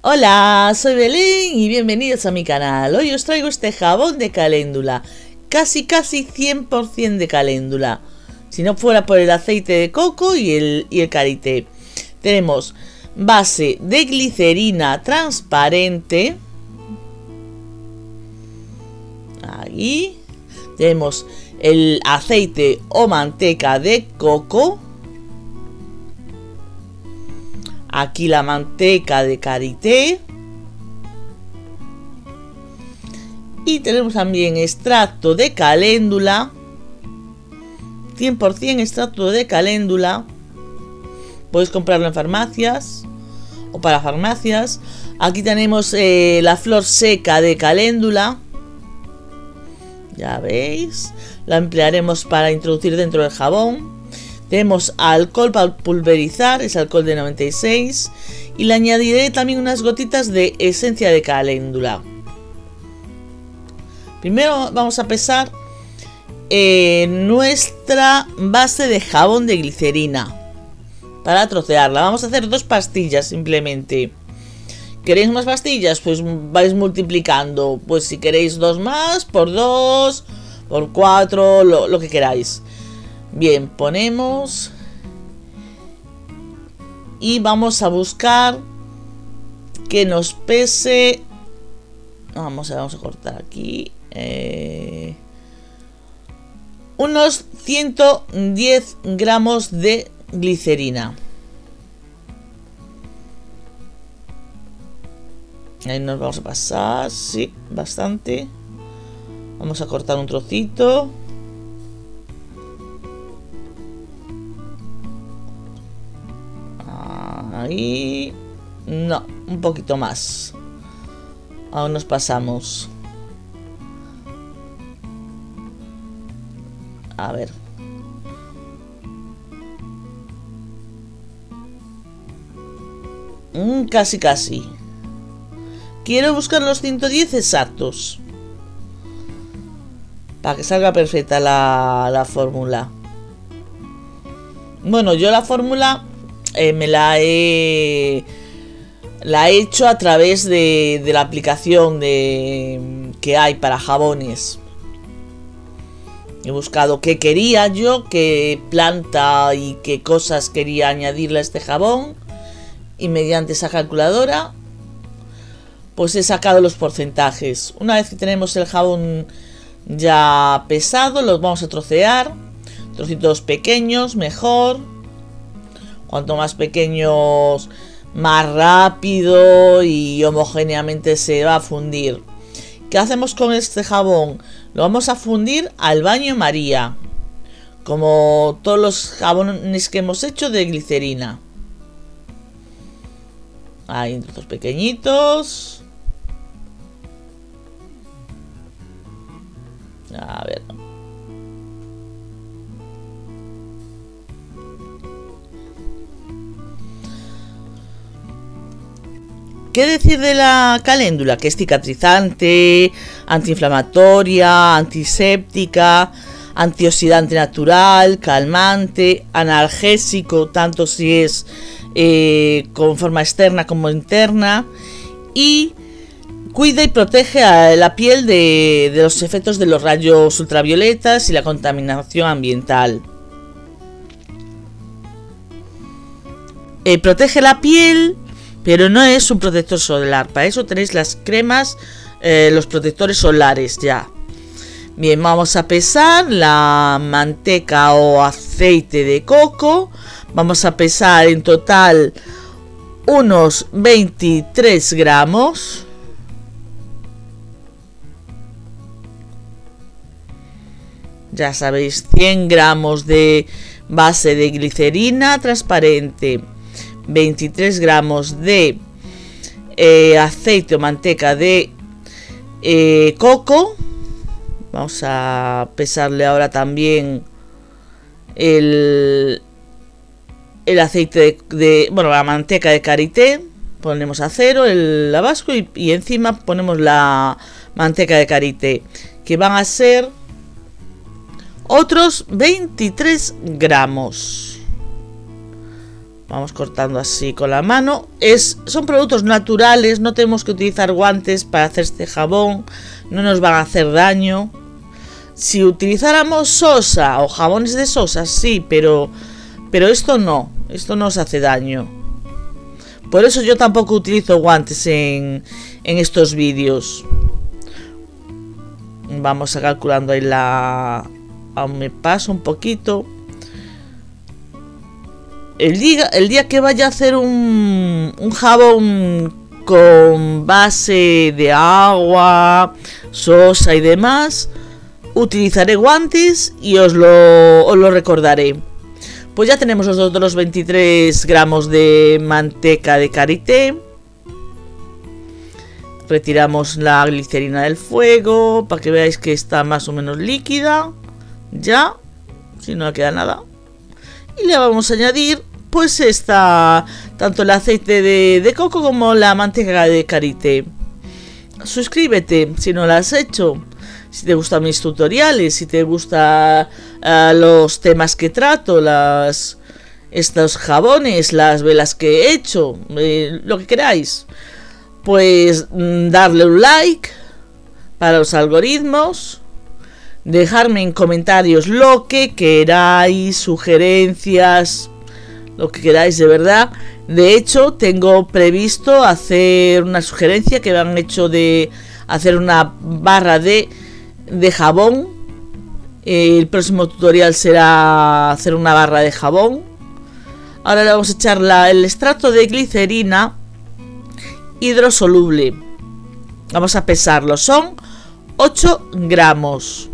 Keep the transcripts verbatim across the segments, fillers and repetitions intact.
Hola, soy Belén y bienvenidos a mi canal. Hoy os traigo este jabón de caléndula, casi casi cien por cien de caléndula, si no fuera por el aceite de coco y el, y el karité. Tenemos base de glicerina transparente, ahí tenemos el aceite o manteca de coco, aquí la manteca de karité, y tenemos también extracto de caléndula, cien por cien extracto de caléndula. Puedes comprarlo en farmacias o para farmacias. Aquí tenemos eh, la flor seca de caléndula, ya veis, la emplearemos para introducir dentro del jabón. Tenemos alcohol para pulverizar, es alcohol de noventa y seis, y le añadiré también unas gotitas de esencia de caléndula. Primero vamos a pesar eh, nuestra base de jabón de glicerina para trocearla. Vamos a hacer dos pastillas simplemente. ¿Queréis más pastillas? Pues vais multiplicando. Pues si queréis dos más, por dos, por cuatro, lo, lo que queráis. Bien, ponemos y vamos a buscar que nos pese. Vamos a, vamos a cortar aquí eh, unos ciento diez gramos de glicerina. Ahí nos vamos a pasar, sí, bastante. Vamos a cortar un trocito. Ahí, no, un poquito más. Aún nos pasamos. A ver. Mm, casi, casi. Quiero buscar los ciento diez exactos para que salga perfecta la, la fórmula. Bueno, yo la fórmula Eh, me la he la he hecho a través de, de la aplicación de, que hay para jabones. He buscado qué quería yo, qué planta y qué cosas quería añadirle a este jabón, y mediante esa calculadora pues he sacado los porcentajes. Una vez que tenemos el jabón ya pesado, los vamos a trocear, trocitos pequeños mejor. Cuanto más pequeños, más rápido y homogéneamente se va a fundir. ¿Qué hacemos con este jabón? Lo vamos a fundir al baño María, como todos los jabones que hemos hecho de glicerina. Ahí, en trozos pequeñitos. A ver. ¿Qué decir de la caléndula? Que es cicatrizante, antiinflamatoria, antiséptica, antioxidante natural, calmante, analgésico, tanto si es eh, con forma externa como interna, y cuida y protege a la piel de, de los efectos de los rayos ultravioletas y la contaminación ambiental. Eh, protege la piel, pero no es un protector solar. Para eso tenéis las cremas, eh, los protectores solares ya. Bien, vamos a pesar la manteca o aceite de coco. Vamos a pesar en total unos veintitrés gramos. Ya sabéis, cien gramos de base de glicerina transparente, veintitrés gramos de eh, aceite o manteca de eh, coco. Vamos a pesarle ahora también el, el aceite de, de, bueno, la manteca de karité. Ponemos a cero el lavasco y, y encima ponemos la manteca de karité, que van a ser otros veintitrés gramos. Vamos cortando así con la mano. Es, son productos naturales, no tenemos que utilizar guantes para hacer este jabón, no nos van a hacer daño. Si utilizáramos sosa o jabones de sosa, sí, pero, pero esto no, esto no os hace daño. Por eso yo tampoco utilizo guantes en, en estos vídeos. Vamos a calculando ahí la... Aún me paso un poquito. El día, el día que vaya a hacer un, un jabón con base de agua, sosa y demás, utilizaré guantes y os lo, os lo recordaré. Pues ya tenemos los otros veintitrés gramos de manteca de karité. Retiramos la glicerina del fuego para que veáis que está más o menos líquida. Ya, si no le queda nada. Y le vamos a añadir pues esta, tanto el aceite de, de coco como la manteca de karité. Suscríbete si no lo has hecho. Si te gustan mis tutoriales, si te gustan uh, los temas que trato, las, estos jabones, las velas que he hecho, eh, lo que queráis, pues mm, darle un like para los algoritmos, dejarme en comentarios lo que queráis, sugerencias, lo que queráis de verdad. De hecho, tengo previsto hacer una sugerencia que me han hecho de hacer una barra de de jabón. El próximo tutorial será hacer una barra de jabón. Ahora le vamos a echar la, el extracto de glicerina hidrosoluble. Vamos a pesarlo, son ocho gramos.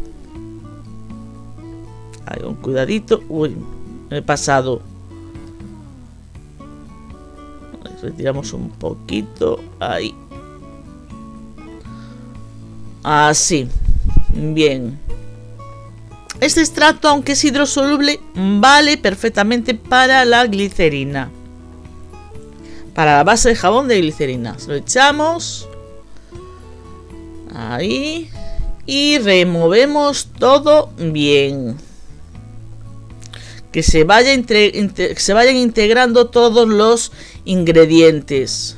Ahí, con cuidadito. Uy, me he pasado. Retiramos un poquito. Ahí. Así. Bien. Este extracto, aunque es hidrosoluble, vale perfectamente para la glicerina. Para la base de jabón de glicerina. Se lo echamos. Ahí. Y removemos todo bien. Que se, vaya entre, entre, que se vayan integrando todos los ingredientes.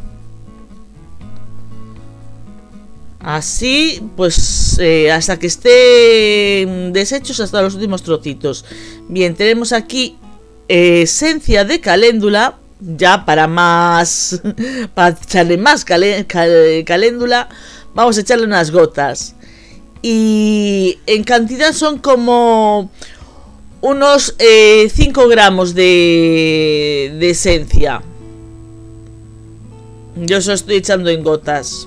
Así, pues, eh, hasta que estén deshechos, hasta los últimos trocitos. Bien, tenemos aquí eh, esencia de caléndula. Ya para más, para echarle más calé, cal, caléndula, vamos a echarle unas gotas. Y en cantidad son como unos eh, cinco gramos de, de esencia. Yo os lo estoy echando en gotas.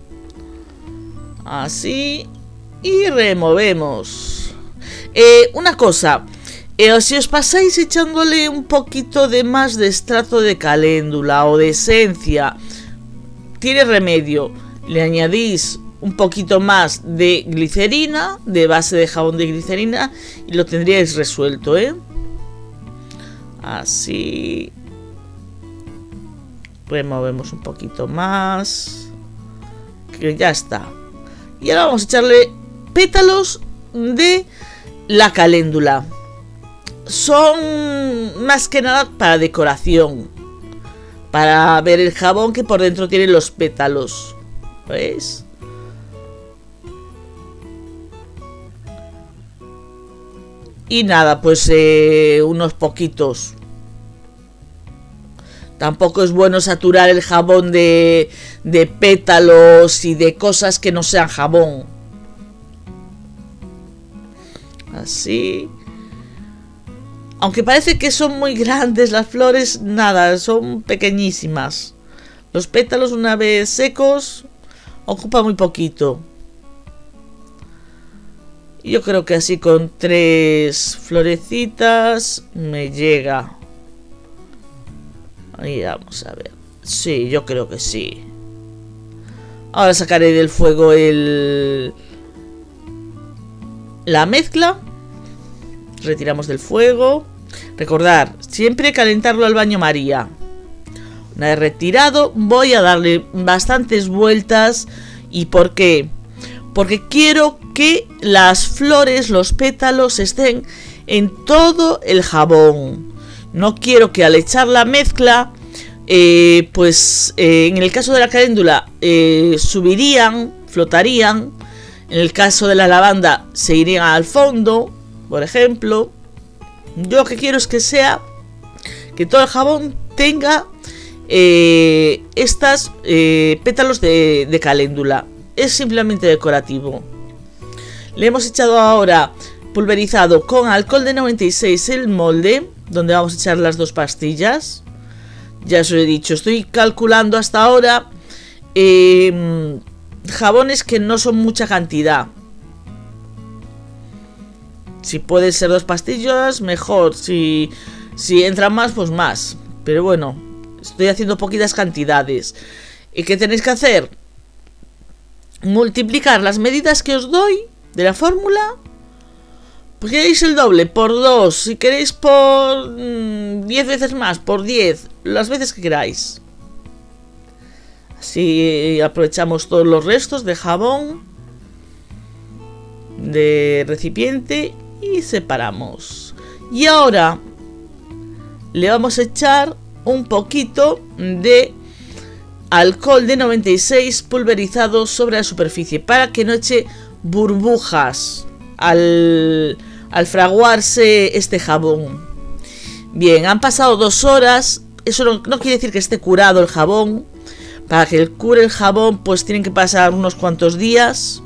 Así. Y removemos. Eh, una cosa. Eh, si os pasáis echándole un poquito de más de extracto de caléndula o de esencia, tiene remedio. Le añadís un poquito más de glicerina, de base de jabón de glicerina, y lo tendríais resuelto, ¿eh? Así. Removemos un poquito más. Que ya está. Y ahora vamos a echarle pétalos de la caléndula. Son más que nada para decoración. Para ver el jabón que por dentro tiene los pétalos. ¿Veis? Y nada, pues eh, unos poquitos. Tampoco es bueno saturar el jabón de, de pétalos y de cosas que no sean jabón. Así. Aunque parece que son muy grandes las flores, nada, son pequeñísimas. Los pétalos, una vez secos, ocupan muy poquito. Yo creo que así con tres florecitas me llega. Ahí vamos a ver. Sí, yo creo que sí. Ahora sacaré del fuego el... la mezcla. Retiramos del fuego. Recordar, siempre calentarlo al baño María. Una vez retirado, voy a darle bastantes vueltas. ¿Y por qué? Porque quiero que las flores, los pétalos estén en todo el jabón. No quiero que al echar la mezcla, eh, pues eh, en el caso de la caléndula eh, subirían, flotarían. En el caso de la lavanda se irían al fondo, por ejemplo. Yo lo que quiero es que sea que todo el jabón tenga eh, estas eh, pétalos de, de caléndula. Es simplemente decorativo. Le hemos echado ahora pulverizado con alcohol de noventa y seis el molde, donde vamos a echar las dos pastillas. Ya os he dicho, estoy calculando hasta ahora eh, jabones que no son mucha cantidad. Si puede ser dos pastillas, mejor. Si, si entran más, pues más. Pero bueno, estoy haciendo poquitas cantidades. ¿Y qué tenéis que hacer? Multiplicar las medidas que os doy de la fórmula. Pues queréis el doble, por dos. Si queréis por mmm, diez veces más, por diez. Las veces que queráis. Así aprovechamos todos los restos de jabón de recipiente y separamos. Y ahora le vamos a echar un poquito de alcohol de noventa y seis pulverizado sobre la superficie para que no eche burbujas al, al fraguarse este jabón. Bien, han pasado dos horas. Eso no, no quiere decir que esté curado el jabón. Para que cure el jabón, pues tienen que pasar unos cuantos días.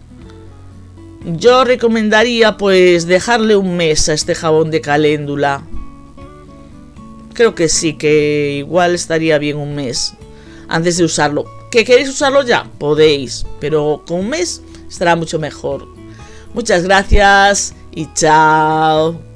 Yo recomendaría pues dejarle un mes a este jabón de caléndula. Creo que sí, que igual estaría bien un mes antes de usarlo. ¿Que queréis usarlo ya? Podéis, pero con un mes estará mucho mejor. Muchas gracias y chao.